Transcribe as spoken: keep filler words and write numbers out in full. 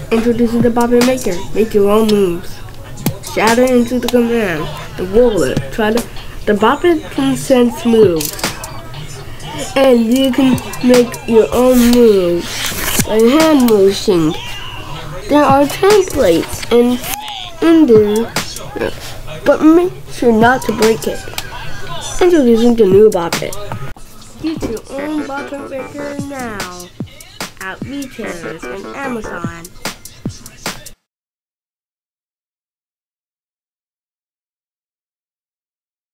Introducing the Boppet Maker. Make your own moves. Shatter into the command. The roller. Try to. The Boppet can sense moves. And you can make your own moves by hand motion. There are templates in, in there, but make sure not to break it. Introducing the new Boppet. Get your own Boppet Maker now at retailers and Amazon.